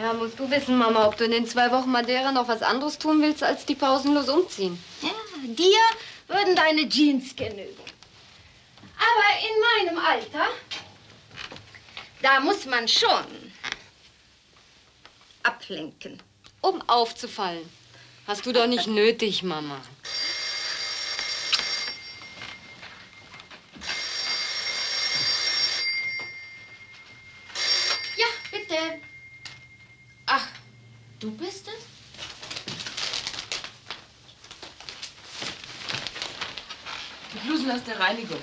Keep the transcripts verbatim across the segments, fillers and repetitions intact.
Ja, musst du wissen, Mama, ob du in den zwei Wochen Madeira noch was anderes tun willst, als die pausenlos umziehen. Ja, dir würden deine Jeans genügen. Aber in meinem Alter, da muss man schon ablenken. Um aufzufallen. Hast du doch nicht nötig, Mama. Ja, bitte. Ach, du bist es? Die Blusen aus der Reinigung.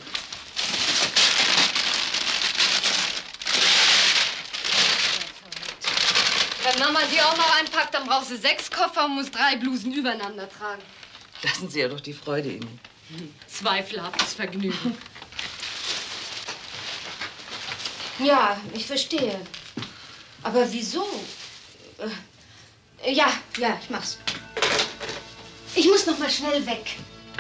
Wenn Mama sie auch noch einpackt, dann brauchst du sechs Koffer und musst drei Blusen übereinander tragen. Lassen Sie ja doch die Freude in. Zweifelhaftes Vergnügen. Ja, ich verstehe. Aber wieso? Äh, ja, ja, ich mach's. Ich muss noch mal schnell weg.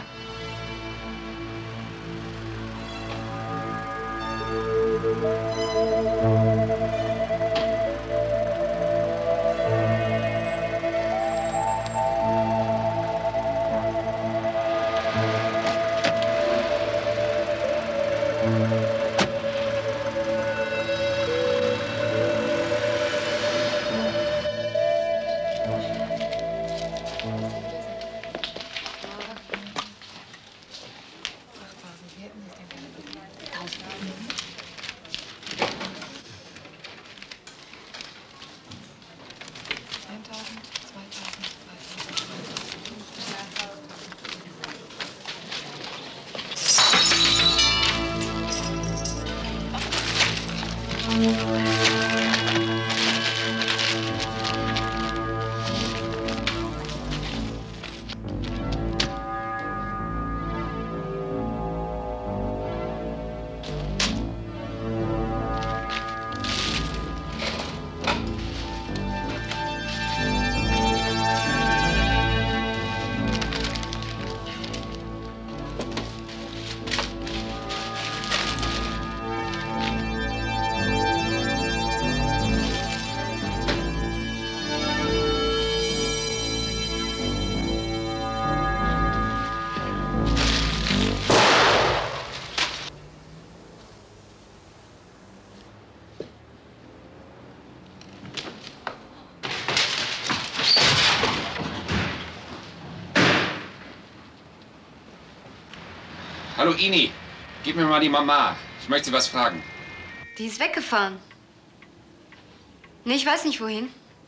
Hallo Ini, gib mir mal die Mama. Ich möchte sie was fragen. Die ist weggefahren. Nee, ich weiß nicht wohin.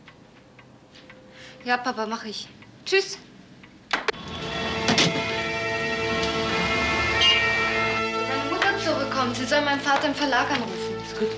Ja, Papa, mach ich. Tschüss. Meine Mutter zurückkommt. Sie soll meinen Vater im Verlag anrufen. Ist gut.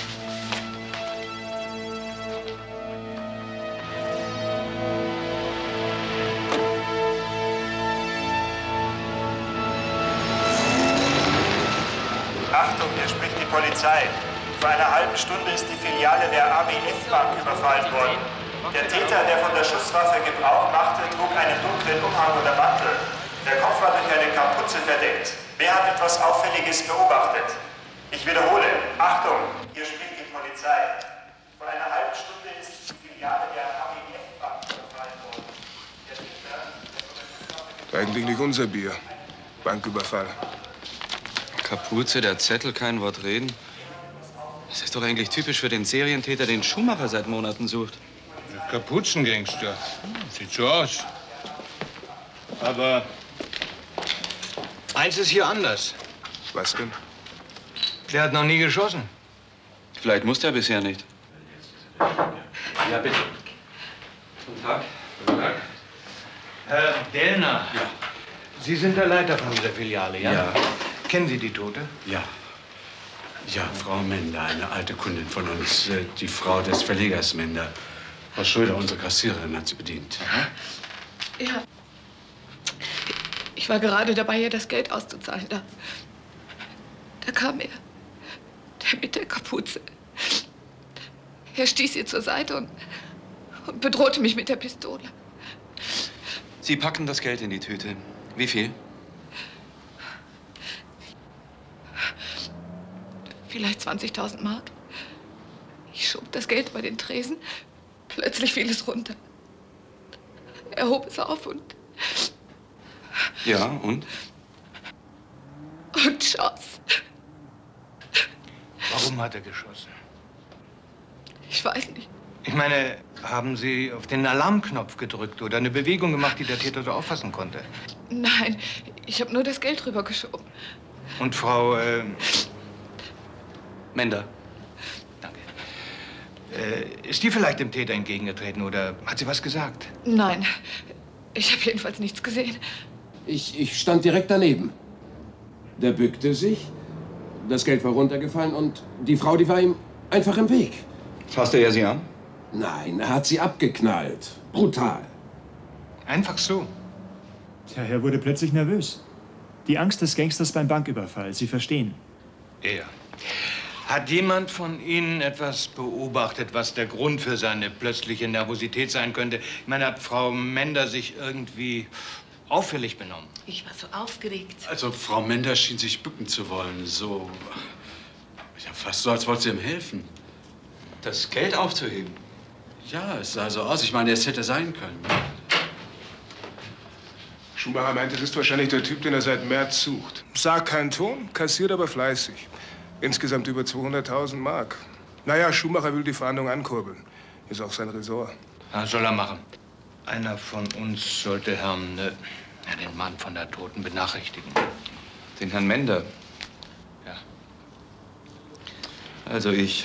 Achtung, hier spricht die Polizei. Vor einer halben Stunde ist die Filiale der A B F-Bank überfallen worden. Der Täter, der von der Schusswaffe Gebrauch machte, trug einen dunklen Umhang oder Mantel. Der Kopf war durch eine Kapuze verdeckt. Wer hat etwas Auffälliges beobachtet? Ich wiederhole, Achtung, hier spricht die Polizei. Vor einer halben Stunde ist die Filiale der A B F-Bank überfallen worden. Der Täter, der von der Schusswaffe Das ist eigentlich nicht unser Bier. Banküberfall. Kapuze, der Zettel, kein Wort reden. Das ist doch eigentlich typisch für den Serientäter, den Schumacher seit Monaten sucht. Kapuzengangster. Sieht so aus. Aber eins ist hier anders. Was denn? Der hat noch nie geschossen. Vielleicht musste er bisher nicht. Ja, bitte. Guten Tag. Guten Tag. Herr Dellner. Ja. Sie sind der Leiter von dieser Filiale, ja? Ja. Kennen Sie die Tote? Ja. Ja, Frau Mender, eine alte Kundin von uns. äh, Die Frau des Verlegers Mender. Frau Schröder, unsere Kassiererin, hat sie bedient. Ja. Ich war gerade dabei, ihr das Geld auszuzahlen. Da, da kam er. Der mit der Kapuze. Er stieß ihr zur Seite und, und bedrohte mich mit der Pistole. Sie packen das Geld in die Tüte. Wie viel? Vielleicht zwanzigtausend Mark. Ich schob das Geld über den Tresen Plötzlich fiel es runter. Er hob es auf und... Ja, und? Und schoss. Warum hat er geschossen? Ich weiß nicht. Ich meine, haben Sie auf den Alarmknopf gedrückt oder eine Bewegung gemacht, die der Täter so auffassen konnte? Nein, ich habe nur das Geld rübergeschoben. Und Frau... Äh, Mender. danke. Äh, ist die vielleicht dem Täter entgegengetreten oder hat sie was gesagt? Nein, ich habe jedenfalls nichts gesehen. Ich, ich stand direkt daneben. Der bückte sich, das Geld war runtergefallen und die Frau, die war ihm einfach im Weg. Fasste er Sie an? Nein, er hat sie abgeknallt. Brutal. Einfach so. Tja, er wurde plötzlich nervös. Die Angst des Gangsters beim Banküberfall, Sie verstehen. Er. Hat jemand von Ihnen etwas beobachtet, was der Grund für seine plötzliche Nervosität sein könnte? Ich meine, hat Frau Mender sich irgendwie auffällig benommen? Ich war so aufgeregt. Also, Frau Mender schien sich bücken zu wollen. So. Ja, fast so, als wollte sie ihm helfen. Das Geld aufzuheben? Ja, es sah so aus. Ich meine, es hätte sein können. Schumacher meint, es ist wahrscheinlich der Typ, den er seit März sucht. Sagt keinen Ton, kassiert aber fleißig. Insgesamt über zweihunderttausend Mark. Naja, Schumacher will die Verhandlung ankurbeln. Ist auch sein Ressort. Ja, soll er machen. Einer von uns sollte Herrn, äh, ja, den Mann von der Toten benachrichtigen. Den Herrn Mender? Ja. Also ich.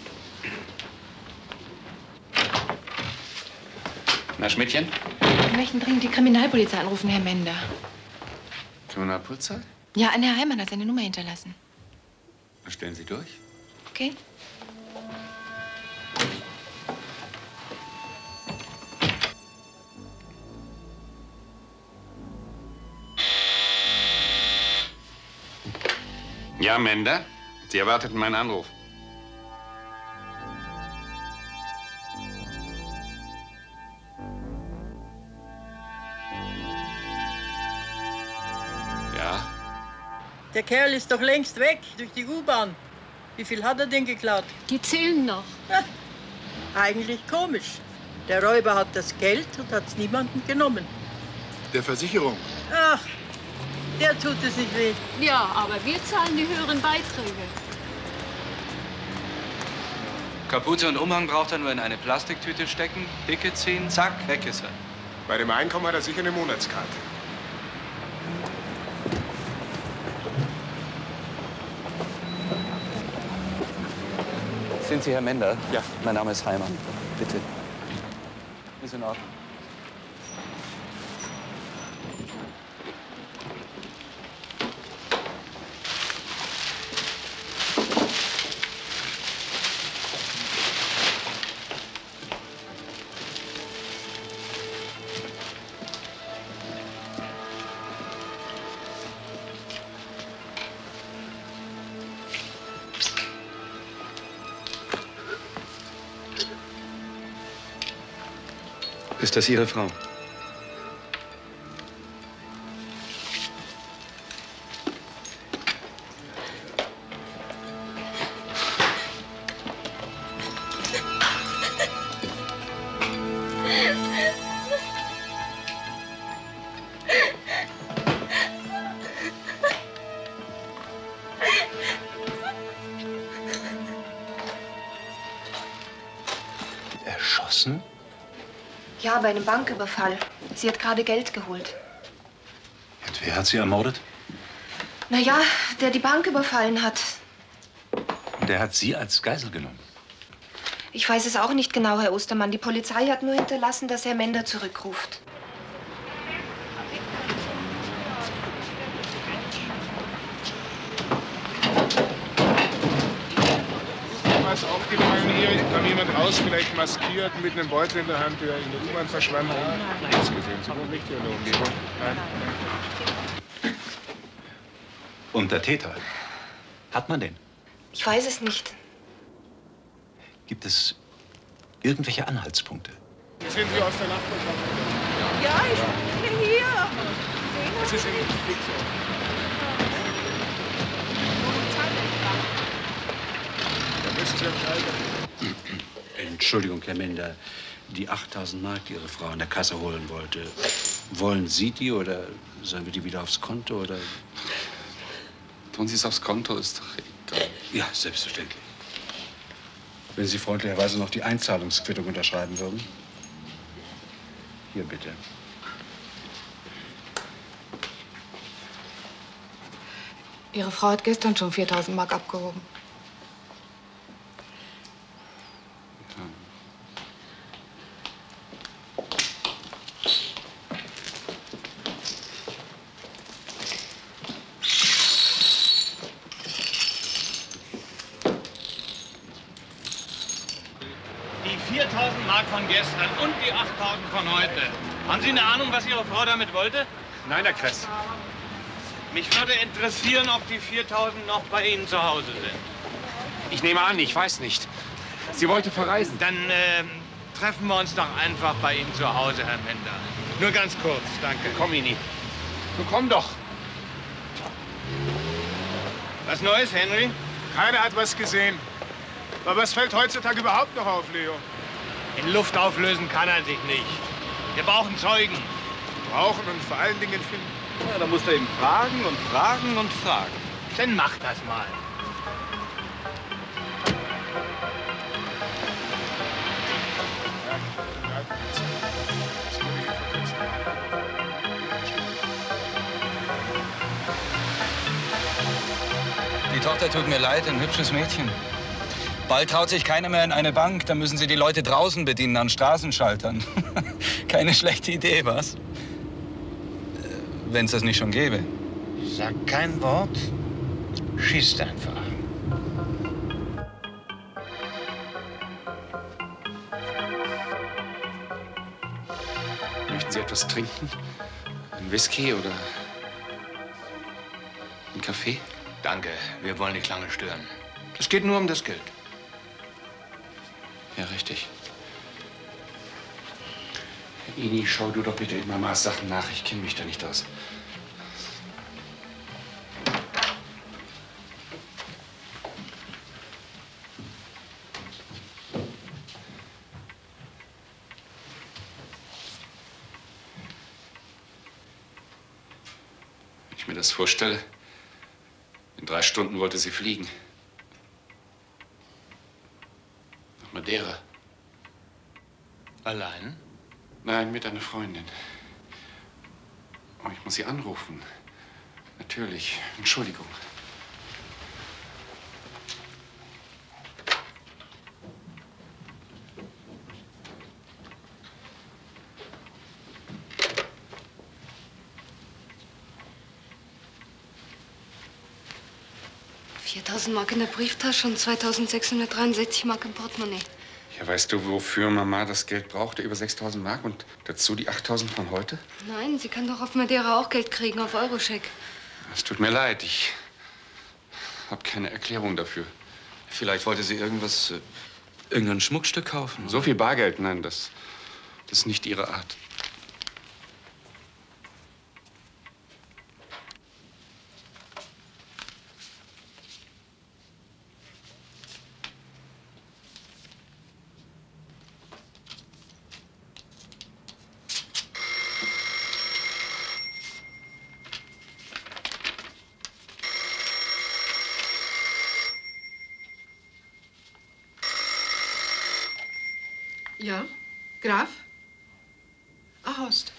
Na, Schmidtchen? Wir möchten dringend die Kriminalpolizei anrufen, Herr Mender. Kriminalpolizei? Ja, ein Herr Heimann hat seine Nummer hinterlassen. Stellen Sie durch. Okay. Ja, Mender? Sie erwarteten meinen Anruf. Ja? Der Kerl ist doch längst weg, durch die U-Bahn. Wie viel hat er denn geklaut? Die zählen noch. Ha, eigentlich komisch. Der Räuber hat das Geld und hat es niemandem genommen. Der Versicherung. Ach, der tut es nicht weh. Ja, aber wir zahlen die höheren Beiträge. Kapuze und Umhang braucht er nur in eine Plastiktüte stecken, dicke ziehen, zack, weg ist er. Bei dem Einkommen hat er sicher eine Monatskarte. Sind Sie Herr Mender? Ja. Mein Name ist Heimann. Bitte. Ist in Ordnung. Ist das Ihre Frau? Erschossen? Ja, bei einem Banküberfall. Sie hat gerade Geld geholt. Und wer hat sie ermordet? Na ja, der die Bank überfallen hat. Und der hat sie als Geisel genommen. Ich weiß es auch nicht genau, Herr Ostermann. Die Polizei hat nur hinterlassen, dass Herr Mender zurückruft. Was aufgefallen hier? Kam jemand raus, vielleicht maskiert, mit einem Beutel in der Hand, der in der U-Bahn verschwand? Nichts gesehen. Sie wohnen nicht hier in der Umgebung. Nein. Und der Täter? Hat man den? Ich weiß es nicht. Gibt es irgendwelche Anhaltspunkte? Sind Sie aus der Nachbarschaft? Ja, ich bin hier. Es ist in Da müssen Sie entscheiden. Entschuldigung, Herr Mender. die achttausend Mark, die Ihre Frau an der Kasse holen wollte. Wollen Sie die oder sollen wir die wieder aufs Konto oder? Tun Sie es aufs Konto, ist doch egal. Ja, selbstverständlich. Wenn Sie freundlicherweise noch die Einzahlungsquittung unterschreiben würden. Hier bitte. Ihre Frau hat gestern schon viertausend Mark abgehoben. Die viertausend Mark von gestern und die achttausend von heute. Haben Sie eine Ahnung, was Ihre Frau damit wollte? Nein, Herr Kress. Mich würde interessieren, ob die viertausend noch bei Ihnen zu Hause sind. Ich nehme an, ich weiß nicht. Sie wollte verreisen. Dann äh, treffen wir uns doch einfach bei Ihnen zu Hause, Herr Mender. Nur ganz kurz, danke. Komm, Ini. Du komm doch. Was Neues, Henry? Keiner hat was gesehen. Aber was fällt heutzutage überhaupt noch auf, Leo? In Luft auflösen kann er sich nicht. Wir brauchen Zeugen. Brauchen und vor allen Dingen finden. Ja, da musst du eben fragen und fragen und fragen. Dann mach das mal. Die Tochter tut mir leid, ein hübsches Mädchen. Bald traut sich keiner mehr in eine Bank, dann müssen sie die Leute draußen bedienen an Straßenschaltern. Keine schlechte Idee, was? Wenn es das nicht schon gäbe. Sag kein Wort, schießt einfach. Möchten Sie etwas trinken? Ein Whisky oder ein Kaffee? Danke, wir wollen nicht lange stören. Es geht nur um das Geld. Ja, richtig. Ini, schau du doch bitte in Mamas Sachen nach. Ich kenne mich da nicht aus. Wenn ich mir das vorstelle, in drei Stunden wollte sie fliegen. Nach Madeira. Allein? Nein, mit einer Freundin. Oh, ich muss sie anrufen. Natürlich. Entschuldigung. viertausend Mark in der Brieftasche und zweitausendsechshundertdreiundsechzig Mark im Portemonnaie. Ja, weißt du, wofür Mama das Geld brauchte? Über sechstausend Mark und dazu die achttausend von heute? Nein, sie kann doch auf Madeira auch Geld kriegen, auf Euroscheck. Es tut mir leid, ich habe keine Erklärung dafür. Vielleicht wollte sie irgendwas, äh, irgendein Schmuckstück kaufen. So viel Bargeld? Nein, das, das ist nicht ihre Art. Ja, Graf? Ah, Horst.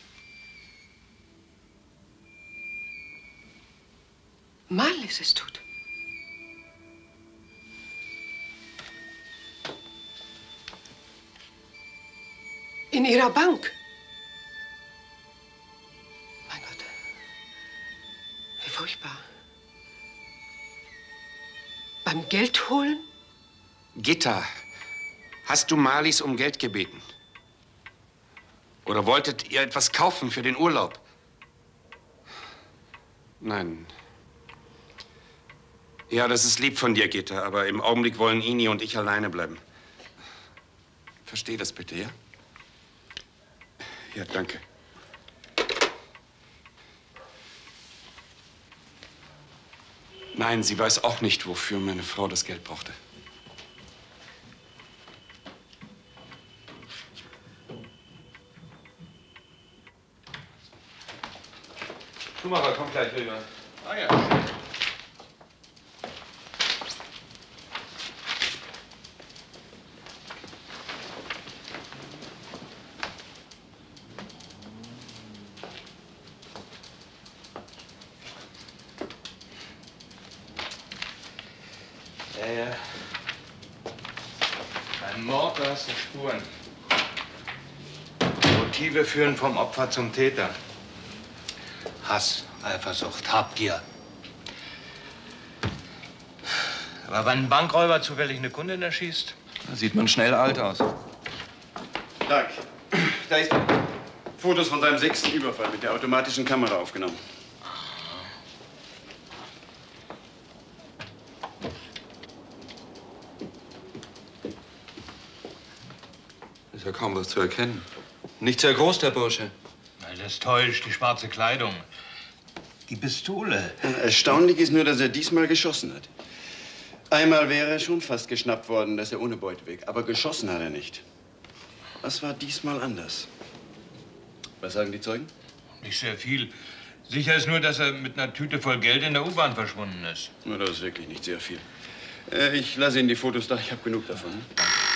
Marlies ist tot. In ihrer Bank. Mein Gott. Wie furchtbar. Beim Geld holen? Gitta, hast du Marlies um Geld gebeten? Oder wolltet ihr etwas kaufen für den Urlaub? Nein. Ja, das ist lieb von dir, Gitta, aber im Augenblick wollen Ini und ich alleine bleiben. Versteh das bitte, ja? Ja, danke. Nein, sie weiß auch nicht, wofür meine Frau das Geld brauchte. Schumacher, komm gleich rüber. Ah ja. Ja, ja. Ein Mord, da hast du Spuren. Motive führen vom Opfer zum Täter. Hass, Eifersucht, Habgier. Aber wenn ein Bankräuber zufällig eine Kundin erschießt? Da sieht man schnell alt aus. Tag. Da ist Fotos von seinem sechsten Überfall mit der automatischen Kamera aufgenommen. Ist ja kaum was zu erkennen. Nicht sehr groß, der Bursche. Das täuscht, die schwarze Kleidung. Die Pistole. Erstaunlich ist nur, dass er diesmal geschossen hat. Einmal wäre er schon fast geschnappt worden, dass er ohne Beute weg. Aber geschossen hat er nicht. Was war diesmal anders? Was sagen die Zeugen? Nicht sehr viel. Sicher ist nur, dass er mit einer Tüte voll Geld in der U-Bahn verschwunden ist. Na, das ist wirklich nicht sehr viel. Äh, ich lasse Ihnen die Fotos da. Ich habe genug davon. Ne?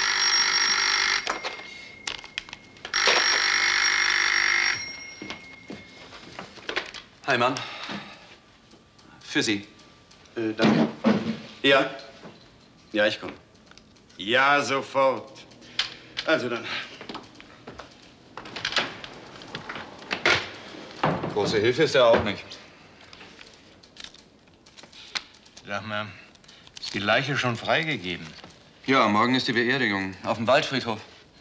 Heimann. Für Sie. Äh, danke. Ja? Ja, ich komme. Ja, sofort. Also dann. Große Hilfe ist er auch nicht. Sag mal, ist die Leiche schon freigegeben? Ja, morgen ist die Beerdigung. Auf dem Waldfriedhof.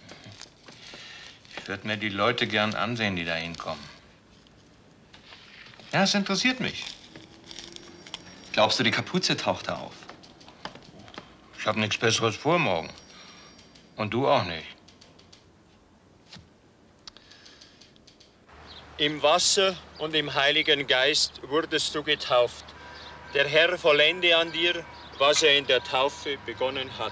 Ich würde mir die Leute gern ansehen, die da hinkommen. Ja, es interessiert mich. Glaubst du, die Kapuze taucht da auf? Ich habe nichts Besseres vor morgen. Und du auch nicht. Im Wasser und im Heiligen Geist wurdest du getauft. Der Herr vollende an dir, was er in der Taufe begonnen hat.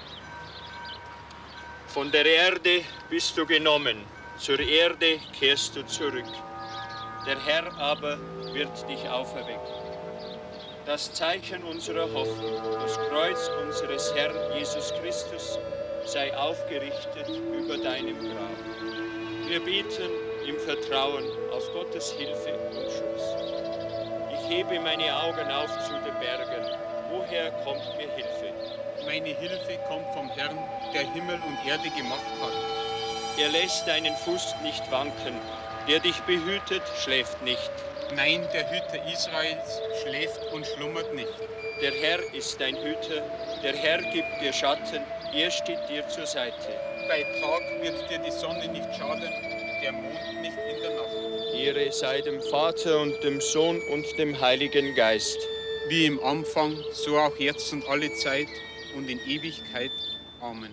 Von der Erde bist du genommen, zur Erde kehrst du zurück. Der Herr aber wird dich auferwecken. Das Zeichen unserer Hoffnung, das Kreuz unseres Herrn Jesus Christus, sei aufgerichtet über deinem Grab. Wir beten im Vertrauen auf Gottes Hilfe und Schutz. Ich hebe meine Augen auf zu den Bergen. Woher kommt mir Hilfe? Meine Hilfe kommt vom Herrn, der Himmel und Erde gemacht hat. Er lässt deinen Fuß nicht wanken. Der dich behütet, schläft nicht. Nein, der Hüter Israels schläft und schlummert nicht. Der Herr ist dein Hüter, der Herr gibt dir Schatten, er steht dir zur Seite. Bei Tag wird dir die Sonne nicht schaden, der Mond nicht in der Nacht. Ehre sei dem Vater und dem Sohn und dem Heiligen Geist. Wie im Anfang, so auch jetzt und alle Zeit und in Ewigkeit. Amen.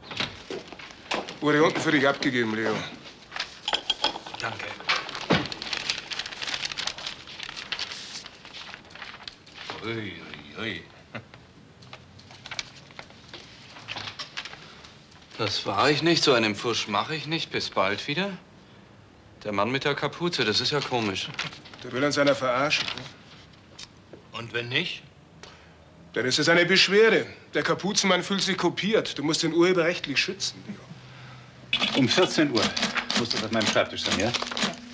Wurde unten für dich abgegeben, Leo. Danke. Ui, ui, ui. Das war ich nicht. So einen Pfusch mache ich nicht. Bis bald wieder. Der Mann mit der Kapuze, das ist ja komisch. Der will uns einer verarschen. Und wenn nicht? Dann ist es eine Beschwerde. Der Kapuzenmann fühlt sich kopiert. Du musst ihn urheberrechtlich schützen, Leo. Um vierzehn Uhr muss das auf meinem Schreibtisch sein, ja?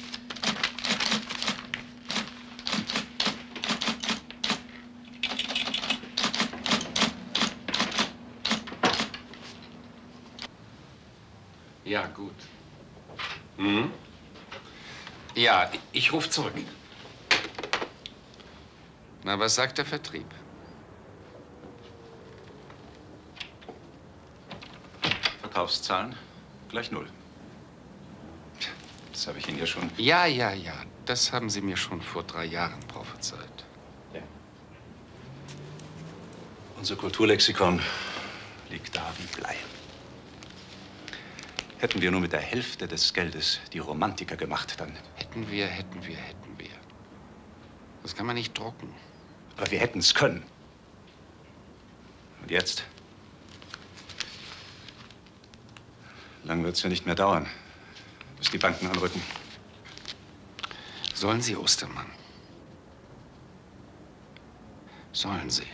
Ja, gut. Mhm. Ja, ich rufe zurück. Na, was sagt der Vertrieb? Verkaufszahlen gleich null. Das habe ich Ihnen ja schon. Ja, ja, ja. Das haben Sie mir schon vor drei Jahren prophezeit. Ja. Unser Kulturlexikon liegt da wie Blei. Hätten wir nur mit der Hälfte des Geldes die Romantiker gemacht, dann. Hätten wir, hätten wir, hätten wir. Das kann man nicht drucken. Aber wir hätten es können. Und jetzt? Lang wird es ja nicht mehr dauern, bis die Banken anrücken. Sollen Sie, Ostermann? Sollen sie.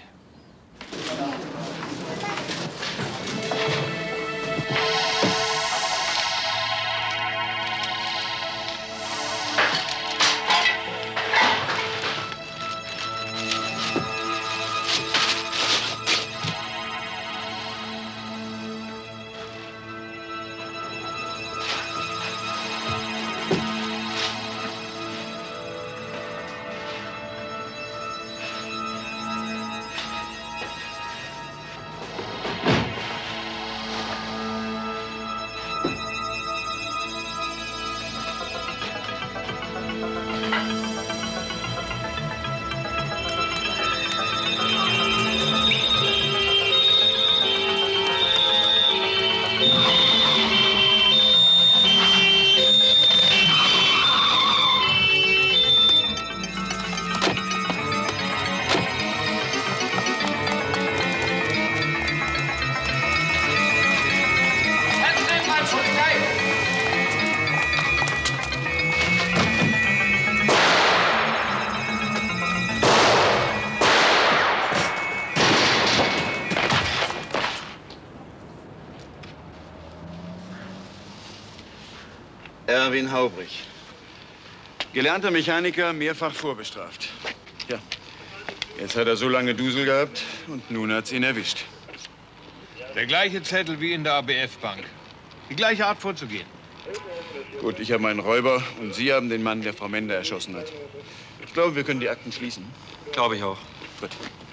Erwin Haubrich. Gelernter Mechaniker, mehrfach vorbestraft. Ja, jetzt hat er so lange Dusel gehabt und nun hat's ihn erwischt. Der gleiche Zettel wie in der A B F-Bank. Die gleiche Art vorzugehen. Gut, ich habe einen Räuber und Sie haben den Mann, der Frau Mender erschossen hat. Ich glaube, wir können die Akten schließen. Glaube ich auch. Gut.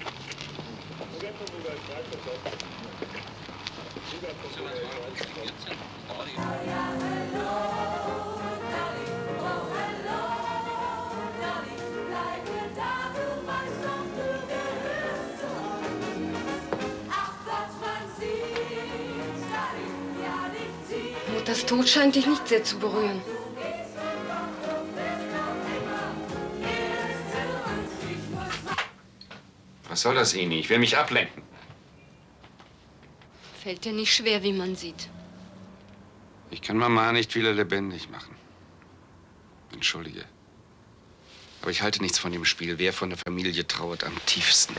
Das Tod scheint dich nicht sehr zu berühren. Was soll das, Ini? Ich will mich ablenken. Fällt dir nicht schwer, wie man sieht. Ich kann Mama nicht wieder lebendig machen. Entschuldige. Aber ich halte nichts von dem Spiel. Wer von der Familie trauert am tiefsten?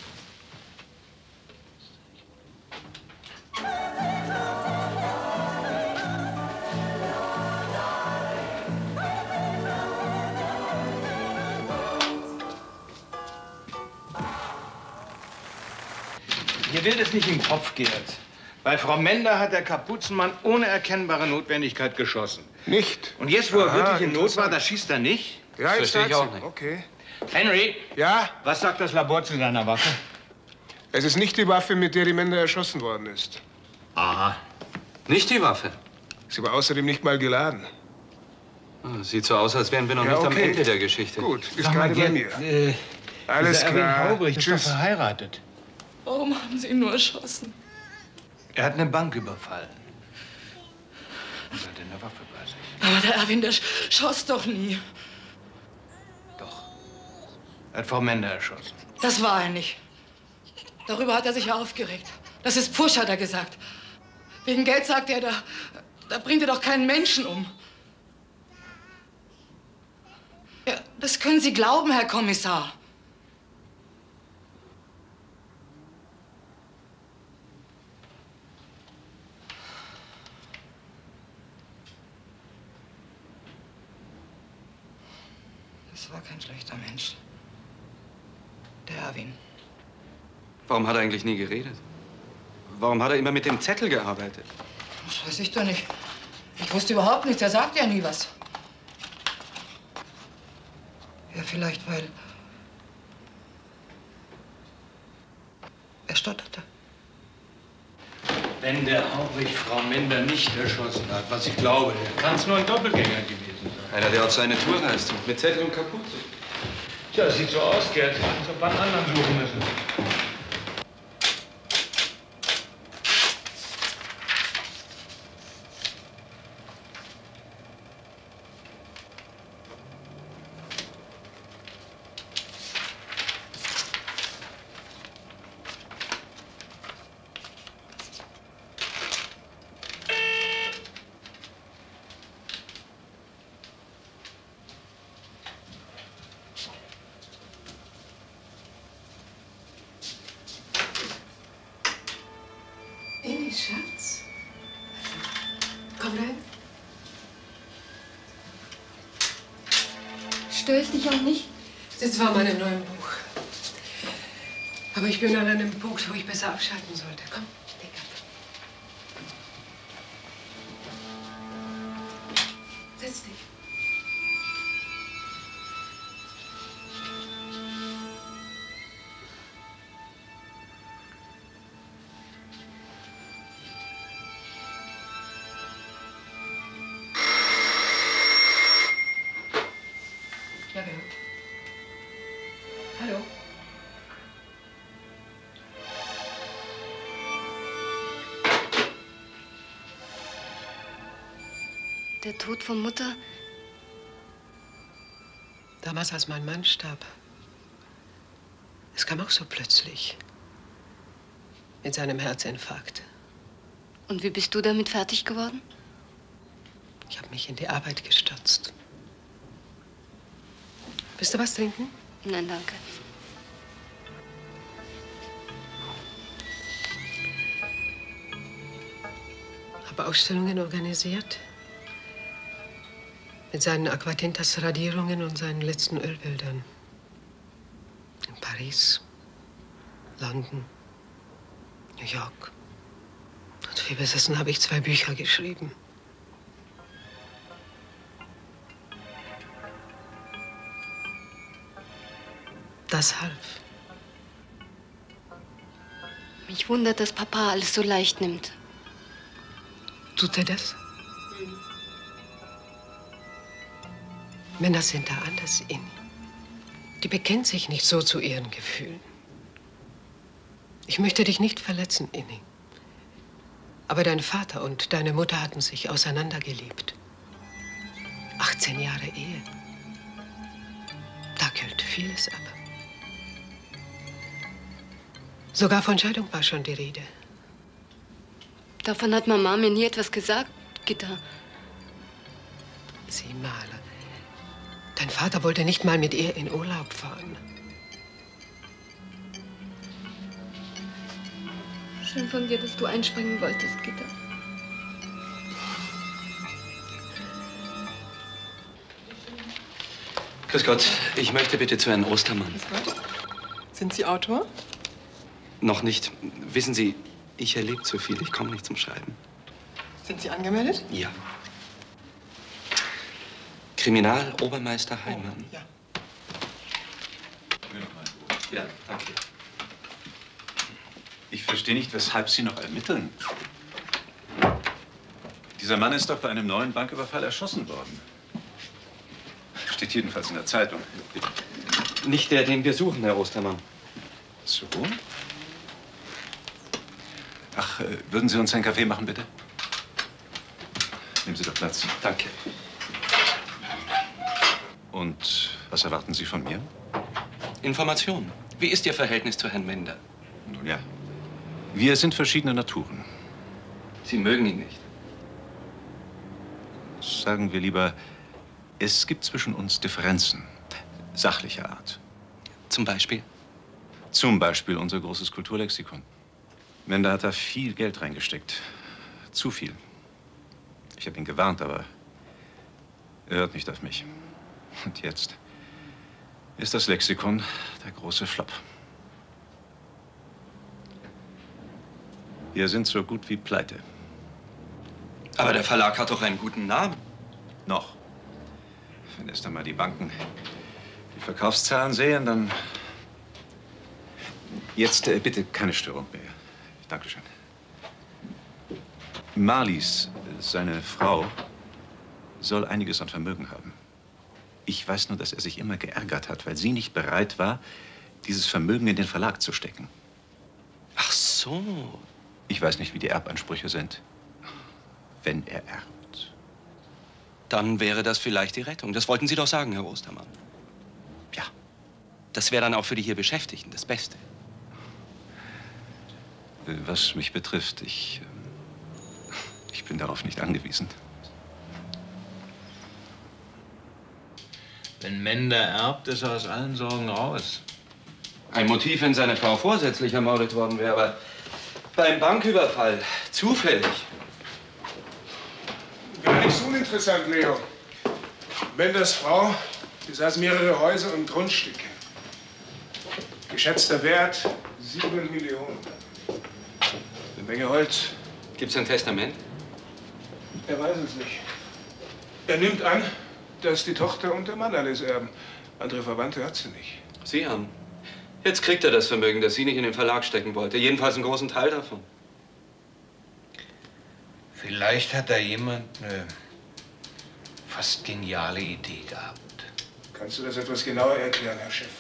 Mir will das nicht im Kopf, Gerd. Bei Frau Mender hat der Kapuzenmann ohne erkennbare Notwendigkeit geschossen. Nicht? Und jetzt, wo er Aha, wirklich in Not war, interessant. da schießt er nicht? Ja, ich Verstehe sag's ich auch Ihnen. nicht. Okay. Henry? Ja? Was sagt das Labor zu seiner Waffe? Es ist nicht die Waffe, mit der die Mender erschossen worden ist. Aha. Nicht die Waffe? Sie war außerdem nicht mal geladen. Ah, sieht so aus, als wären wir noch Ja, nicht am okay. Ende der Geschichte. Gut, ist Sag mal, gerade bei Gerd, mir. äh, Alles dieser klar. Erwin Haubrich ist doch Tschüss. verheiratet. Warum haben Sie ihn nur erschossen? Er hat eine Bank überfallen. Und hatte eine Waffe bei sich. Aber der Erwin, der sch- schoss doch nie. Er hat Frau Mender erschossen. Das war er nicht. Darüber hat er sich ja aufgeregt. Das ist Pfusch, hat er gesagt. Wegen Geld sagt er, da, da bringt er doch keinen Menschen um. Ja, das können Sie glauben, Herr Kommissar. Das war kein schlechter Mensch. Der Erwin. Warum hat er eigentlich nie geredet? Warum hat er immer mit dem Zettel gearbeitet? Das weiß ich doch nicht. Ich wusste überhaupt nichts. Er sagt ja nie was. Ja, vielleicht, weil er stotterte. Wenn der Haubrich Frau Mender nicht erschossen hat, was ich glaube, kann es nur ein Doppelgänger gewesen sein. Einer, der auf seine Tour reist. Mit Zettel und Kapuze. Tja, das sieht so aus, Gerd, als ob wir einen anderen suchen müssen. denn? Störe ich dich auch nicht? Sitz war mal in einem neuen Buch. Aber ich bin an einem Punkt, wo ich besser abschalten sollte. Komm, leg ab. Setz dich. Ja, wer? Hallo? Der Tod von Mutter? Damals, als mein Mann starb. Es kam auch so plötzlich. Mit seinem Herzinfarkt. Und wie bist du damit fertig geworden? Ich habe mich in die Arbeit gestürzt. Willst du was trinken? Nein, danke. Habe Ausstellungen organisiert. Mit seinen Aquatintas-Radierungen und seinen letzten Ölbildern. In Paris, London, New York. Und wie besessen habe ich zwei Bücher geschrieben. Das half. Mich wundert, dass Papa alles so leicht nimmt. Tut er das? Männer sind da anders, Inni. Die bekennen sich nicht so zu ihren Gefühlen. Ich möchte dich nicht verletzen, Inni. Aber dein Vater und deine Mutter hatten sich auseinandergeliebt. achtzehn Jahre Ehe. Da kühlt vieles ab. Sogar von Scheidung war schon die Rede. Davon hat Mama mir nie etwas gesagt, Gitta. Sieh mal, dein Vater wollte nicht mal mit ihr in Urlaub fahren. Schön von dir, dass du einspringen wolltest, Gitta. Grüß Gott, ich möchte bitte zu Herrn Ostermann. Grüß Gott. Sind Sie Autor? Noch nicht. Wissen Sie, ich erlebe zu viel. Ich komme nicht zum Schreiben. Sind Sie angemeldet? Ja. Kriminalobermeister Heimann. Ja. Ja, danke. Ich verstehe nicht, weshalb Sie noch ermitteln. Dieser Mann ist doch bei einem neuen Banküberfall erschossen worden. Steht jedenfalls in der Zeitung. Nicht der, den wir suchen, Herr Ostermann. So? Ach, äh, würden Sie uns einen Kaffee machen, bitte? Nehmen Sie doch Platz. Danke. Und was erwarten Sie von mir? Information. Wie ist Ihr Verhältnis zu Herrn Mender? Nun ja, wir sind verschiedene Naturen. Sie mögen ihn nicht. Sagen wir lieber, es gibt zwischen uns Differenzen sachlicher Art. Zum Beispiel? Zum Beispiel unser großes Kulturlexikon. Mender hat da viel Geld reingesteckt. Zu viel. Ich habe ihn gewarnt, aber er hört nicht auf mich. Und jetzt ist das Lexikon der große Flop. Wir sind so gut wie pleite. Aber der Verlag hat doch einen guten Namen. Noch. Wenn erst einmal die Banken die Verkaufszahlen sehen, dann... Jetzt äh, bitte keine Störung mehr. Dankeschön. Marlies, seine Frau, soll einiges an Vermögen haben. Ich weiß nur, dass er sich immer geärgert hat, weil sie nicht bereit war, dieses Vermögen in den Verlag zu stecken. Ach so. Ich weiß nicht, wie die Erbansprüche sind, wenn er erbt. Dann wäre das vielleicht die Rettung. Das wollten Sie doch sagen, Herr Ostermann. Ja. Das wäre dann auch für die hier Beschäftigten das Beste. Was mich betrifft, ich, ich bin darauf nicht angewiesen. Wenn Mender erbt, ist er aus allen Sorgen raus. Ein Motiv, wenn seine Frau vorsätzlich ermordet worden wäre, aber beim Banküberfall zufällig. nicht so uninteressant, Leo. Menders Frau besaß mehrere Häuser und Grundstücke. Geschätzter Wert sieben Millionen. Eine Menge Holz. Gibt's ein Testament? Er weiß es nicht. Er nimmt an, dass die Tochter und der Mann alles erben. Andere Verwandte hat sie nicht. Sie haben. Jetzt kriegt er das Vermögen, das sie nicht in den Verlag stecken wollte. Jedenfalls einen großen Teil davon. Vielleicht hat da jemand eine fast geniale Idee gehabt. Kannst du das etwas genauer erklären, Herr Chef?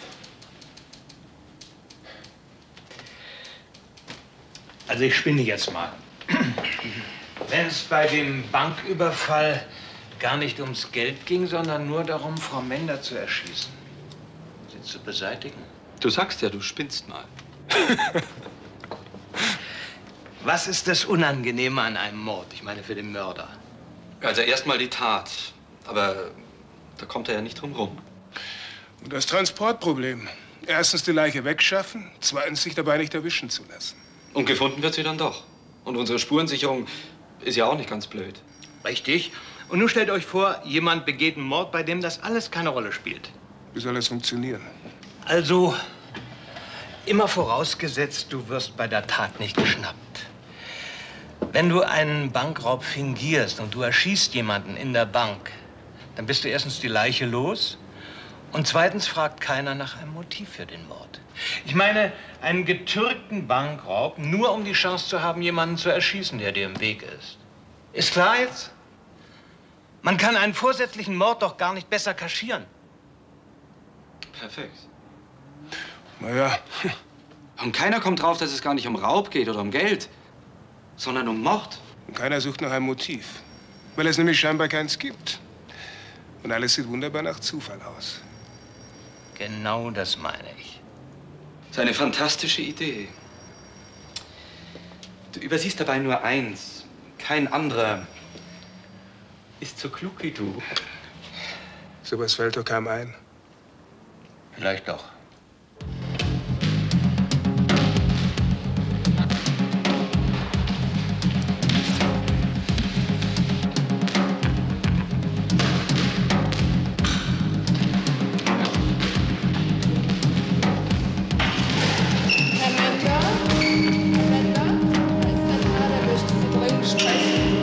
Also ich spinne jetzt mal. Wenn es bei dem Banküberfall gar nicht ums Geld ging, sondern nur darum, Frau Mender zu erschießen, sie zu beseitigen. Du sagst ja, du spinnst mal. Was ist das Unangenehme an einem Mord? Ich meine für den Mörder. Also erstmal die Tat. Aber da kommt er ja nicht drum rum. Und das Transportproblem. Erstens die Leiche wegschaffen, zweitens sich dabei nicht erwischen zu lassen. Und gefunden wird sie dann doch. Und unsere Spurensicherung ist ja auch nicht ganz blöd. Richtig. Und nun stellt euch vor, jemand begeht einen Mord, bei dem das alles keine Rolle spielt. Wie soll das funktionieren? Also, immer vorausgesetzt, du wirst bei der Tat nicht geschnappt. Wenn du einen Bankraub fingierst und du erschießt jemanden in der Bank, dann bist du erstens die Leiche los und zweitens fragt keiner nach einem Motiv für den Mord. Ich meine, einen getürkten Bankraub, nur um die Chance zu haben, jemanden zu erschießen, der dir im Weg ist. Ist klar jetzt? Man kann einen vorsätzlichen Mord doch gar nicht besser kaschieren. Perfekt. Na ja. Und keiner kommt drauf, dass es gar nicht um Raub geht oder um Geld, sondern um Mord. Und keiner sucht nach einem Motiv, weil es nämlich scheinbar keins gibt. Und alles sieht wunderbar nach Zufall aus. Genau das meine ich. Das ist eine fantastische Idee. Du übersiehst dabei nur eins. Kein anderer ist so klug wie du. Sowas fällt doch keinem ein. Vielleicht doch. Herr Mender? Herr Mender? Da ist ein Herr, der möchte Sie dringend sprechen.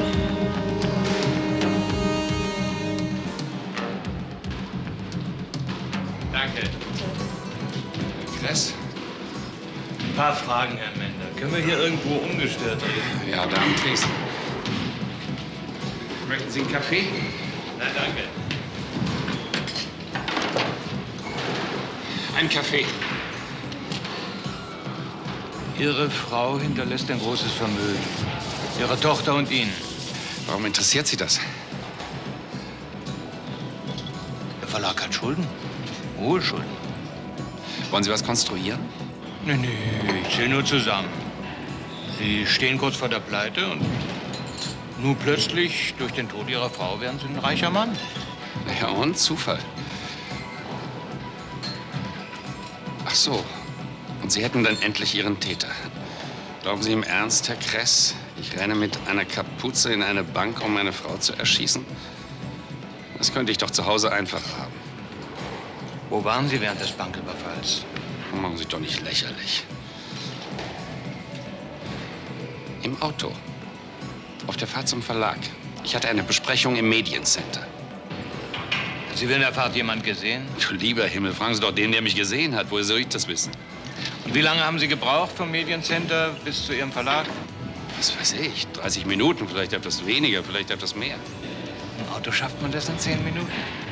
Danke. Kress? Ein paar Fragen, Herr Mender. Können wir hier irgendwo ungestört reden? Ja, da am Tresen. Möchten Sie einen Kaffee? Nein, danke. Ein Kaffee. Ihre Frau hinterlässt ein großes Vermögen. Ihre Tochter und ihn. Warum interessiert Sie das? Der Verlag hat Schulden. Hohe Schulden. Wollen Sie was konstruieren? Nee, nee, ich zähle nur zusammen. Sie stehen kurz vor der Pleite und nun plötzlich, durch den Tod Ihrer Frau, werden Sie ein reicher Mann. Ja, und? Zufall. Ach so. Und Sie hätten dann endlich Ihren Täter. Glauben Sie im Ernst, Herr Kress, ich renne mit einer Kapuze in eine Bank, um meine Frau zu erschießen? Das könnte ich doch zu Hause einfach haben. Wo waren Sie während des Banküberfalls? Machen Sie doch nicht lächerlich. Im Auto. Auf der Fahrt zum Verlag. Ich hatte eine Besprechung im Mediencenter. Hat Sie während der Fahrt jemand gesehen? Du lieber Himmel, fragen Sie doch den, der mich gesehen hat. Woher soll ich das wissen? Und wie lange haben Sie gebraucht vom Mediencenter bis zu Ihrem Verlag? Was weiß ich, dreißig Minuten, vielleicht etwas weniger, vielleicht etwas mehr. Im Auto schafft man das in zehn Minuten.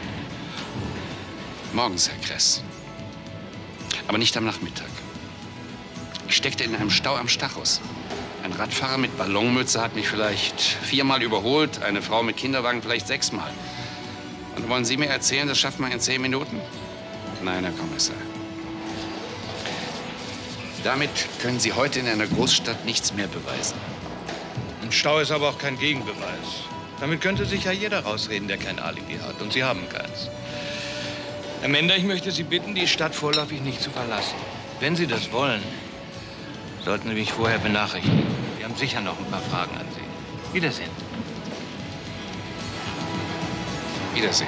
Morgens, Herr Kress. Aber nicht am Nachmittag. Ich steckte in einem Stau am Stachus. Ein Radfahrer mit Ballonmütze hat mich vielleicht viermal überholt, eine Frau mit Kinderwagen vielleicht sechsmal. Und wollen Sie mir erzählen, das schafft man in zehn Minuten? Nein, Herr Kommissar. Damit können Sie heute in einer Großstadt nichts mehr beweisen. Ein Stau ist aber auch kein Gegenbeweis. Damit könnte sich ja jeder rausreden, der kein Alibi hat. Und Sie haben keins. Herr Mender, ich möchte Sie bitten, die Stadt vorläufig nicht zu verlassen. Wenn Sie das wollen, sollten Sie mich vorher benachrichtigen. Wir haben sicher noch ein paar Fragen an Sie. Wiedersehen. Wiedersehen.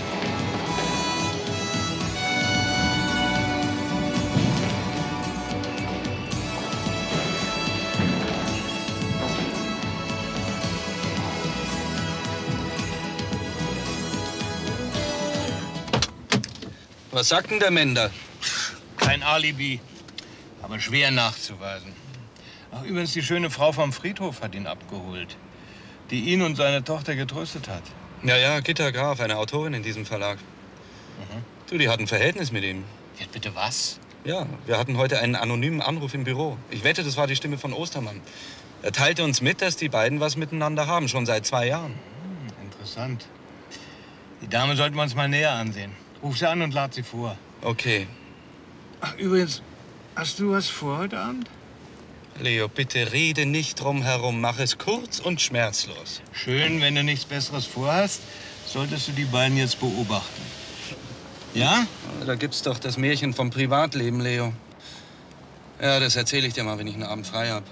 Was sagt denn der Mender? Kein Alibi, aber schwer nachzuweisen. Ach, übrigens, die schöne Frau vom Friedhof hat ihn abgeholt, die ihn und seine Tochter getröstet hat. Ja, ja, Gitta Graf, eine Autorin in diesem Verlag. Mhm. Du, die hat ein Verhältnis mit ihm. Ja, bitte was? Ja, wir hatten heute einen anonymen Anruf im Büro. Ich wette, das war die Stimme von Ostermann. Er teilte uns mit, dass die beiden was miteinander haben, schon seit zwei Jahren. Hm, interessant. Die Dame sollten wir uns mal näher ansehen. Ruf sie an und lad sie vor. Okay. Ach, übrigens, hast du was vor heute Abend? Leo, bitte rede nicht drum herum. Mach es kurz und schmerzlos. Schön, wenn du nichts Besseres vorhast, solltest du die beiden jetzt beobachten. Ja? Da gibt's doch das Märchen vom Privatleben, Leo. Ja, das erzähle ich dir mal, wenn ich einen Abend frei hab.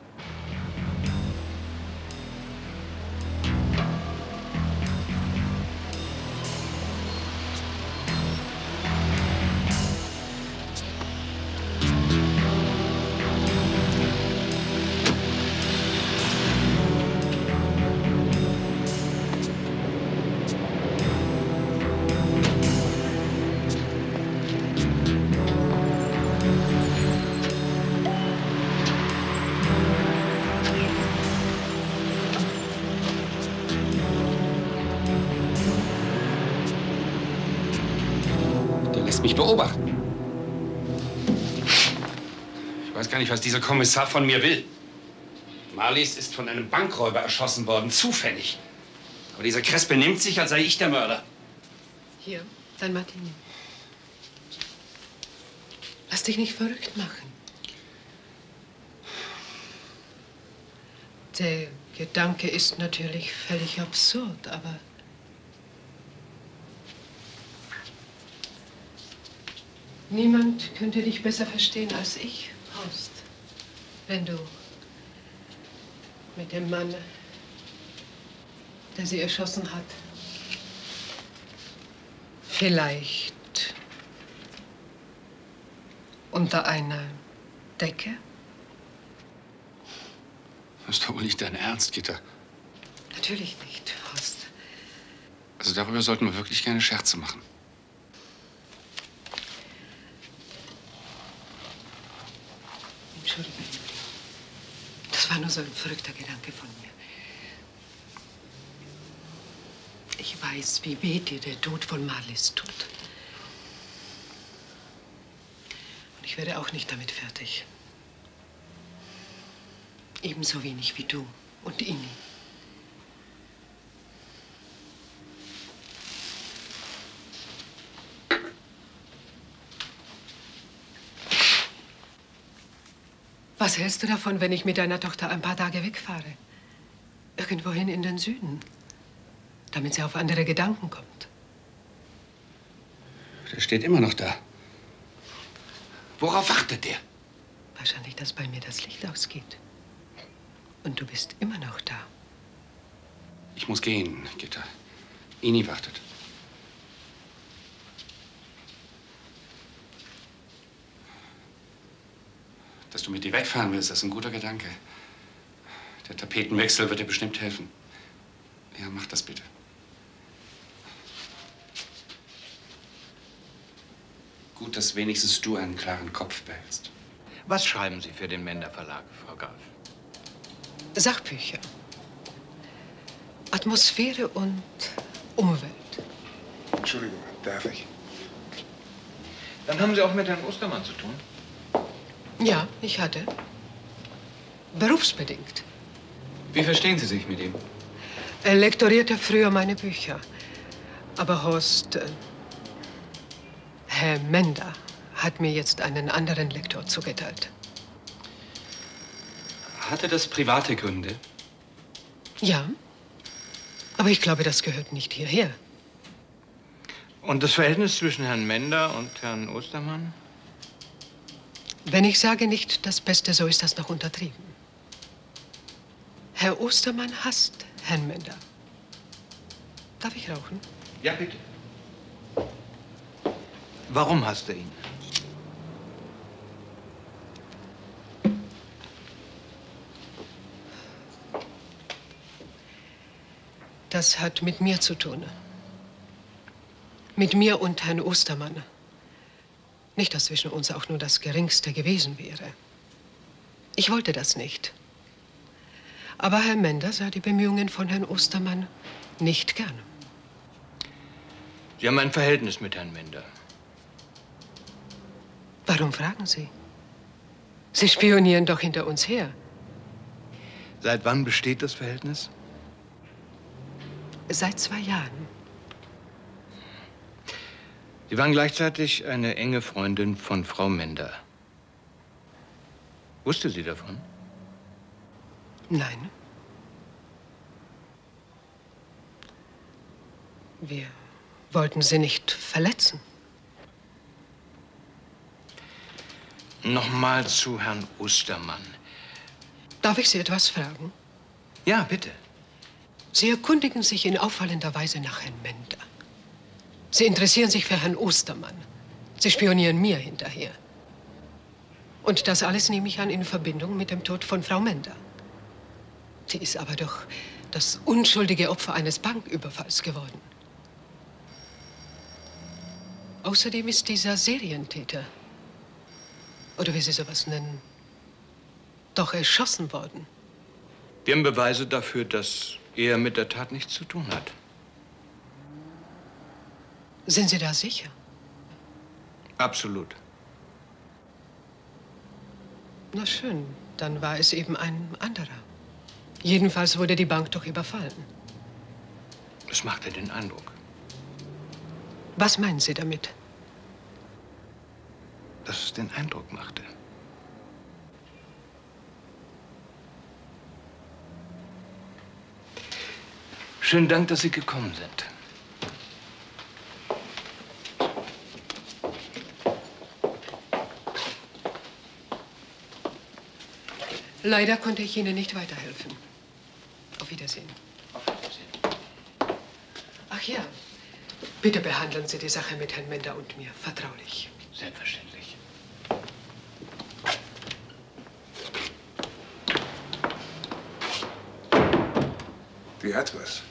Mich beobachten. Ich weiß gar nicht, was dieser Kommissar von mir will. Marlies ist von einem Bankräuber erschossen worden, zufällig. Aber dieser Kress benimmt sich, als sei ich der Mörder. Hier, dein Martini. Lass dich nicht verrückt machen. Der Gedanke ist natürlich völlig absurd, aber niemand könnte dich besser verstehen als ich, Horst. Wenn du mit dem Mann, der sie erschossen hat, vielleicht unter einer Decke? Das ist doch wohl nicht dein Ernst, Gitta. Natürlich nicht, Horst. Also darüber sollten wir wirklich keine Scherze machen. Entschuldige, das war nur so ein verrückter Gedanke von mir. Ich weiß, wie weh dir der Tod von Marlies tut. Und ich werde auch nicht damit fertig. Ebenso wenig wie du und Inni. Was hältst du davon, wenn ich mit deiner Tochter ein paar Tage wegfahre? Irgendwohin in den Süden, damit sie auf andere Gedanken kommt. Der steht immer noch da. Worauf wartet der? Wahrscheinlich, dass bei mir das Licht ausgeht. Und du bist immer noch da. Ich muss gehen, Gitta. Ini wartet. Dass du mit dir wegfahren willst, das ist ein guter Gedanke. Der Tapetenwechsel wird dir bestimmt helfen. Ja, mach das bitte. Gut, dass wenigstens du einen klaren Kopf behältst. Was schreiben Sie für den Mender Verlag, Frau Graf? Sachbücher. Atmosphäre und Umwelt. Entschuldigung, darf ich? Dann haben Sie auch mit Herrn Ostermann zu tun? Ja, ich hatte. Berufsbedingt. Wie verstehen Sie sich mit ihm? Er lektorierte früher meine Bücher. Aber Horst, äh, Herr Mender hat mir jetzt einen anderen Lektor zugeteilt. Hatte das private Gründe? Ja, aber ich glaube, das gehört nicht hierher. Und das Verhältnis zwischen Herrn Mender und Herrn Ostermann? Wenn ich sage nicht das Beste, so ist das noch untertrieben. Herr Ostermann hasst Herrn Mender. Darf ich rauchen? Ja, bitte. Warum hast du ihn? Das hat mit mir zu tun. Mit mir und Herrn Ostermann. Nicht, dass zwischen uns auch nur das Geringste gewesen wäre. Ich wollte das nicht. Aber Herr Mender sah die Bemühungen von Herrn Ostermann nicht gern. Sie haben ein Verhältnis mit Herrn Mender. Warum fragen Sie? Sie spionieren doch hinter uns her. Seit wann besteht das Verhältnis? Seit zwei Jahren. Sie waren gleichzeitig eine enge Freundin von Frau Mender. Wusste sie davon? Nein. Wir wollten sie nicht verletzen. Nochmal zu Herrn Ostermann. Darf ich Sie etwas fragen? Ja, bitte. Sie erkundigen sich in auffallender Weise nach Herrn Mender. Sie interessieren sich für Herrn Ostermann. Sie spionieren mir hinterher. Und das alles nehme ich an in Verbindung mit dem Tod von Frau Mender. Sie ist aber doch das unschuldige Opfer eines Banküberfalls geworden. Außerdem ist dieser Serientäter, oder wie Sie sowas nennen, doch erschossen worden. Wir haben Beweise dafür, dass er mit der Tat nichts zu tun hat. Sind Sie da sicher? Absolut. Na schön, dann war es eben ein anderer. Jedenfalls wurde die Bank doch überfallen. Das machte den Eindruck. Was meinen Sie damit? Dass es den Eindruck machte. Schönen Dank, dass Sie gekommen sind. Leider konnte ich Ihnen nicht weiterhelfen. Auf Wiedersehen. Auf Wiedersehen. Ach ja, bitte behandeln Sie die Sache mit Herrn Mender und mir vertraulich. Selbstverständlich. Die hat was.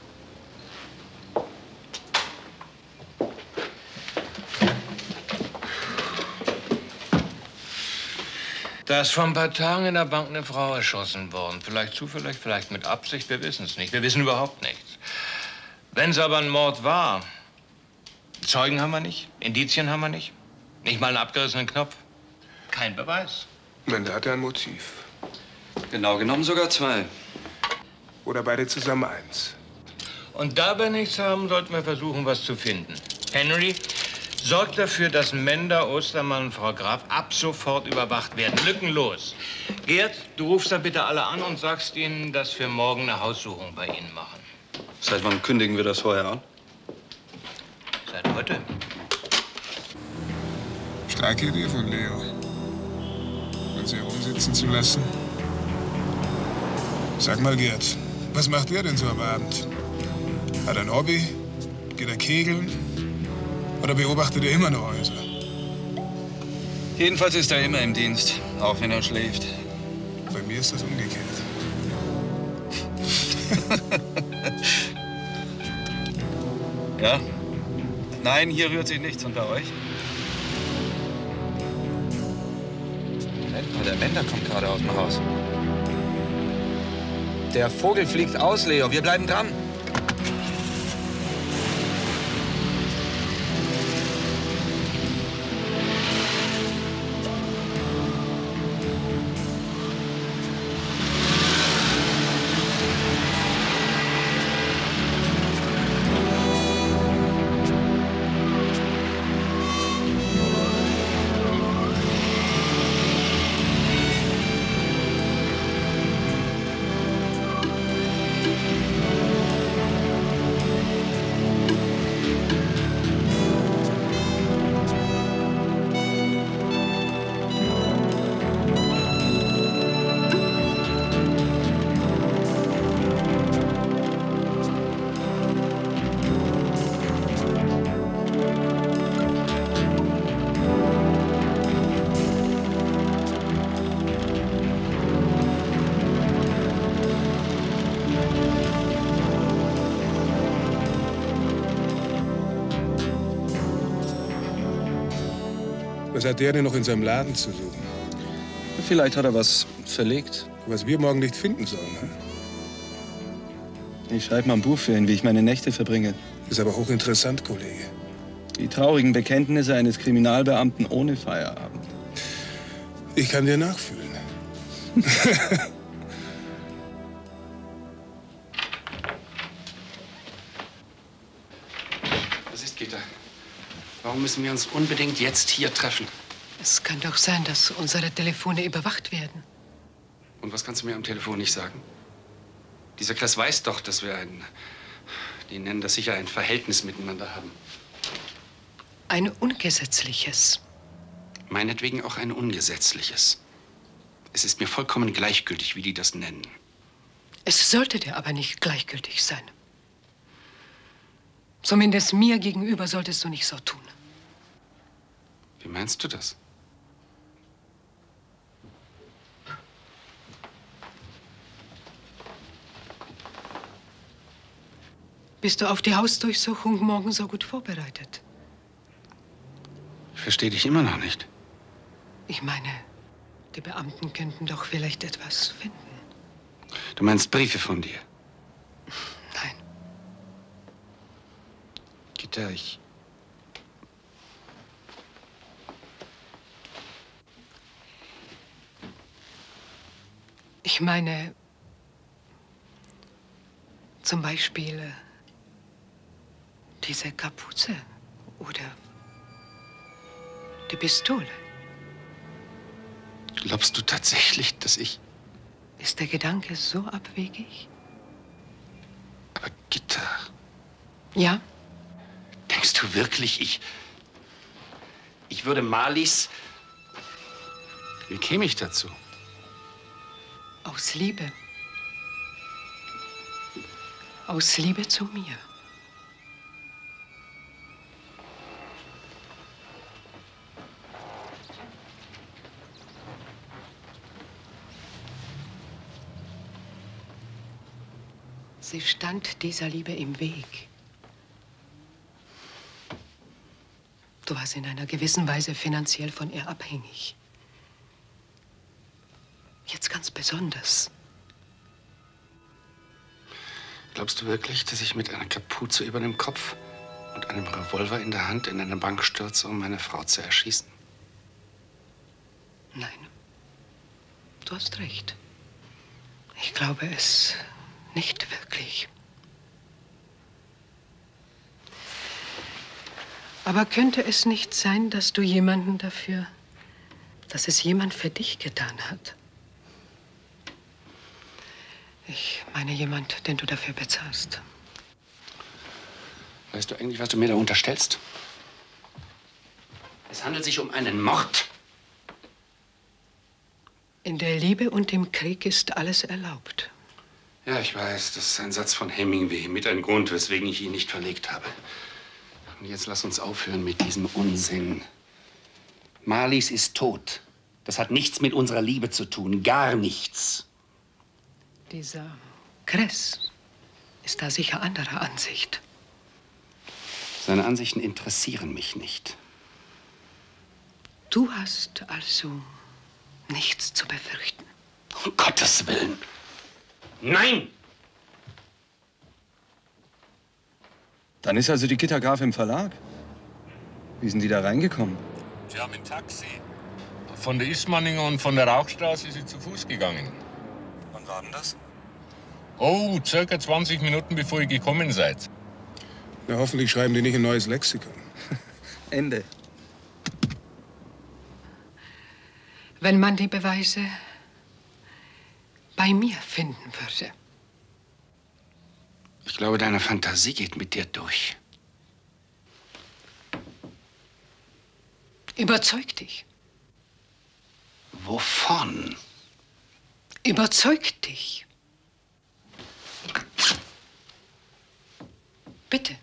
Da ist vor ein paar Tagen in der Bank eine Frau erschossen worden. Vielleicht zufällig, vielleicht mit Absicht, wir wissen es nicht. Wir wissen überhaupt nichts. Wenn es aber ein Mord war, Zeugen haben wir nicht, Indizien haben wir nicht, nicht mal einen abgerissenen Knopf. Kein Beweis. Mender hatte ein Motiv. Genau genommen sogar zwei. Oder beide zusammen eins. Und da wir nichts haben, sollten wir versuchen, was zu finden. Henry, sorgt dafür, dass Mender, Ostermann und Frau Graf ab sofort überwacht werden. Lückenlos. Gerd, du rufst da bitte alle an und sagst ihnen, dass wir morgen eine Haussuchung bei ihnen machen. Seit wann kündigen wir das vorher an? Seit heute. Starke Idee von Leo. Uns hier rumsitzen zu lassen. Sag mal, Gerd, was macht er denn so am Abend? Hat er ein Hobby? Geht er kegeln? Oder beobachtet er immer noch Häuser? Jedenfalls ist er immer im Dienst, auch wenn er schläft. Bei mir ist das umgekehrt. Ja? Nein, hier rührt sich nichts. Und bei euch? Moment mal, der Mender kommt gerade aus dem Haus. Der Vogel fliegt aus, Leo. Wir bleiben dran. Was hat der denn noch in seinem Laden zu suchen? Vielleicht hat er was verlegt. Was wir morgen nicht finden sollen, hm? Ich schreibe mal ein Buch für ihn, wie ich meine Nächte verbringe. Ist aber hochinteressant, Kollege. Die traurigen Bekenntnisse eines Kriminalbeamten ohne Feierabend. Ich kann dir nachfühlen. Was ist, Gitta? Warum müssen wir uns unbedingt jetzt hier treffen? Es kann doch sein, dass unsere Telefone überwacht werden. Und was kannst du mir am Telefon nicht sagen? Dieser Klaas weiß doch, dass wir ein, die nennen das sicher, ein Verhältnis miteinander haben. Ein ungesetzliches. Meinetwegen auch ein ungesetzliches. Es ist mir vollkommen gleichgültig, wie die das nennen. Es sollte dir aber nicht gleichgültig sein. Zumindest mir gegenüber solltest du nicht so tun. Wie meinst du das? Bist du auf die Hausdurchsuchung morgen so gut vorbereitet? Ich verstehe dich immer noch nicht. Ich meine, die Beamten könnten doch vielleicht etwas finden. Du meinst Briefe von dir? Nein. Gitta, ich... Ich meine, zum Beispiel äh, diese Kapuze oder die Pistole. Glaubst du tatsächlich, dass ich... Ist der Gedanke so abwegig? Aber Gitta... Ja? Denkst du wirklich, ich... Ich würde Marlies... Wie käme ich dazu? Aus Liebe. Aus Liebe zu mir. Sie stand dieser Liebe im Weg. Du warst in einer gewissen Weise finanziell von ihr abhängig. Jetzt ganz besonders. Glaubst du wirklich, dass ich mit einer Kapuze über dem Kopf und einem Revolver in der Hand in eine Bank stürze, um meine Frau zu erschießen? Nein, du hast recht. Ich glaube es nicht wirklich. Aber könnte es nicht sein, dass du jemanden dafür, dass es jemand für dich getan hat? Ich meine jemand, den du dafür bezahlst. Weißt du eigentlich, was du mir da unterstellst? Es handelt sich um einen Mord. In der Liebe und im Krieg ist alles erlaubt. Ja, ich weiß, das ist ein Satz von Hemingway, mit ein Grund, weswegen ich ihn nicht verlegt habe. Und jetzt lass uns aufhören mit diesem Unsinn. Marlies ist tot. Das hat nichts mit unserer Liebe zu tun, gar nichts. Dieser Kress ist da sicher anderer Ansicht. Seine Ansichten interessieren mich nicht. Du hast also nichts zu befürchten. Um Gottes Willen. Nein! Dann ist also die Gitta Graf im Verlag. Wie sind die da reingekommen? Sie haben ein Taxi. Von der Ismaninger und von der Rauchstraße ist sie zu Fuß gegangen. Wann war denn das? Oh, circa zwanzig Minuten, bevor ihr gekommen seid. Na, hoffentlich schreiben die nicht ein neues Lexikon. Ende. Wenn man die Beweise bei mir finden würde. Ich glaube, deine Fantasie geht mit dir durch. Überzeug dich. Wovon? Überzeug dich. Bitte.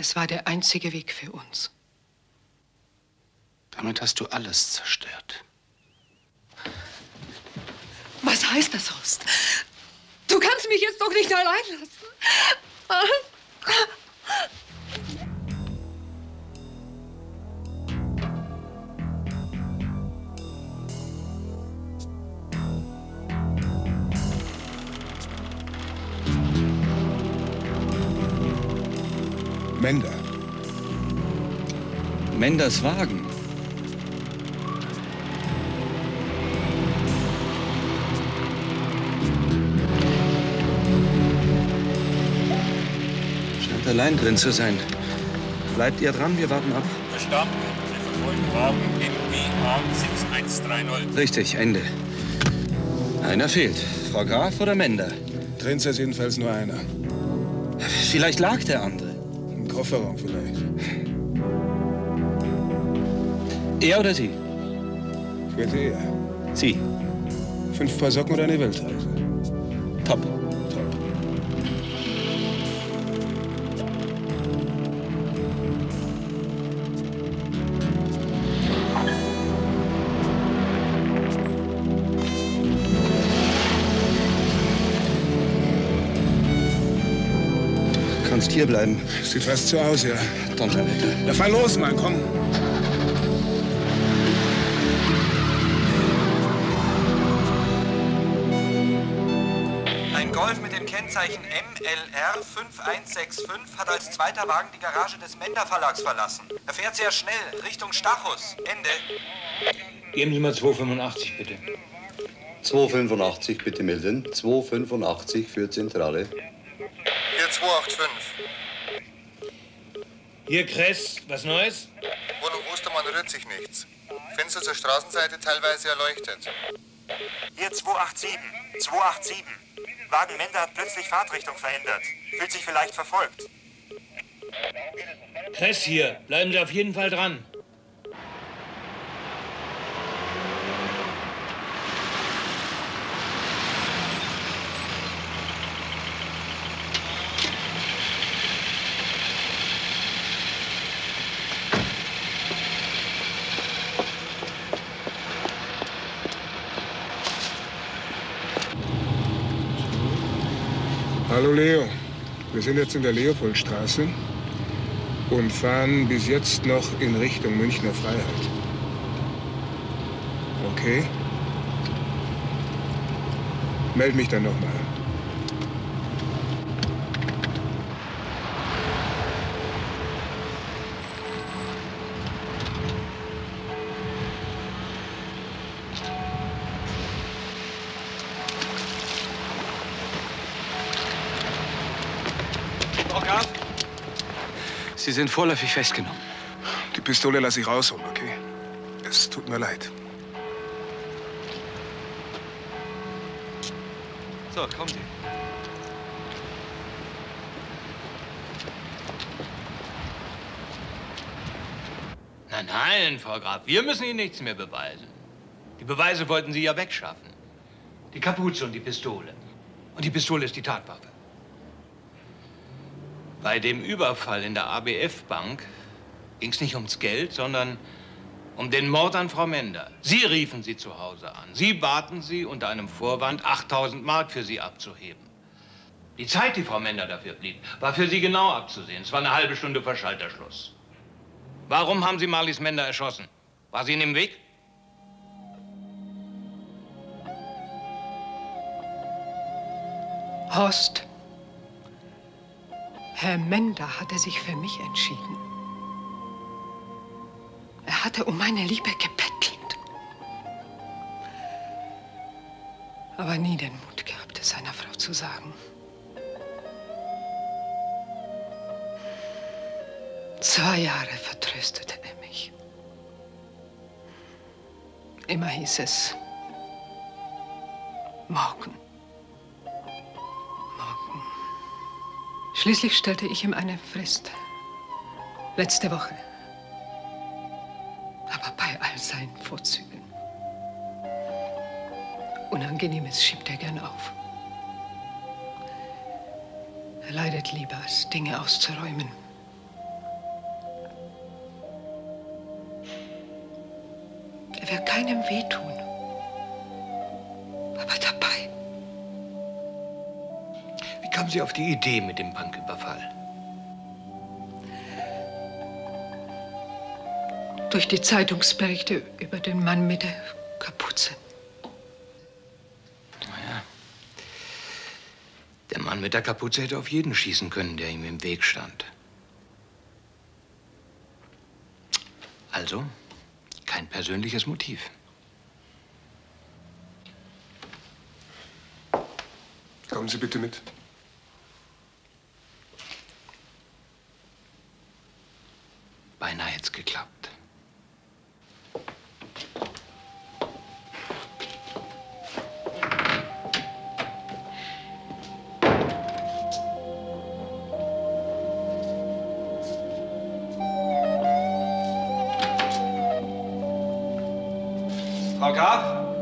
Es war der einzige Weg für uns. Damit hast du alles zerstört. Was heißt das, Horst? Du kannst mich jetzt doch nicht allein lassen. Mender. Menders Wagen. Scheint allein drin zu sein. Bleibt ihr dran, wir warten ab. Verstanden. Sie verfolgen Wagen M B A sechs eins drei null. Richtig, Ende. Einer fehlt. Frau Graf oder Mender? Drin ist jedenfalls nur einer. Vielleicht lag der andere. Im Kofferraum vielleicht. Er oder Sie? Ich wette er. Sie. Fünf Paar Socken oder eine Weltreise? Top. Kannst hier bleiben. Sieht fast so aus, ja. Donnerwetter. Na, fahr los, Mann, komm. Ein Golf mit dem Kennzeichen M L R fünf eins sechs fünf hat als zweiter Wagen die Garage des Mender Verlags verlassen. Er fährt sehr schnell, Richtung Stachus. Ende. Geben Sie mal zwei fünfundachtzig, bitte. zwei fünfundachtzig, bitte melden. zwei fünfundachtzig für Zentrale. Hier zwei acht fünf. Hier, Kress, was Neues? Wohnung Ostermann rührt sich nichts. Fenster zur Straßenseite teilweise erleuchtet. Hier zwei acht sieben. zwei acht sieben. Wagen Mender hat plötzlich Fahrtrichtung verändert. Fühlt sich vielleicht verfolgt. Kress hier, bleiben Sie auf jeden Fall dran. Hallo Leo, wir sind jetzt in der Leopoldstraße und fahren bis jetzt noch in Richtung Münchner Freiheit. Okay? Meld mich dann nochmal. Sie sind vorläufig festgenommen. Die Pistole lasse ich rausholen, okay? Es tut mir leid. So, kommen Sie. Nein, nein, Frau Graf, wir müssen Ihnen nichts mehr beweisen. Die Beweise wollten Sie ja wegschaffen. Die Kapuze und die Pistole. Und die Pistole ist die Tatwaffe. Bei dem Überfall in der A B F-Bank ging es nicht ums Geld, sondern um den Mord an Frau Mender. Sie riefen sie zu Hause an. Sie baten sie unter einem Vorwand, achttausend Mark für sie abzuheben. Die Zeit, die Frau Mender dafür blieb, war für sie genau abzusehen. Es war eine halbe Stunde vor Schalterschluss. Warum haben Sie Marlies Mender erschossen? War sie Ihnen im Weg? Horst, Herr Mender hatte sich für mich entschieden. Er hatte um meine Liebe gebettelt. Aber nie den Mut gehabt, es seiner Frau zu sagen. Zwei Jahre vertröstete er mich. Immer hieß es, morgen. Morgen. Schließlich stellte ich ihm eine Frist. Letzte Woche. Aber bei all seinen Vorzügen. Unangenehmes schiebt er gern auf. Er leidet lieber, als Dinge auszuräumen. keinem wehtun. Aber dabei. Wie kamen Sie auf die Idee mit dem Banküberfall? Durch die Zeitungsberichte über den Mann mit der Kapuze. Naja. Der Mann mit der Kapuze hätte auf jeden schießen können, der ihm im Weg stand. Also, kein persönliches Motiv. Kommen Sie bitte mit. Beinahe hätt's geklappt. Frau Graf?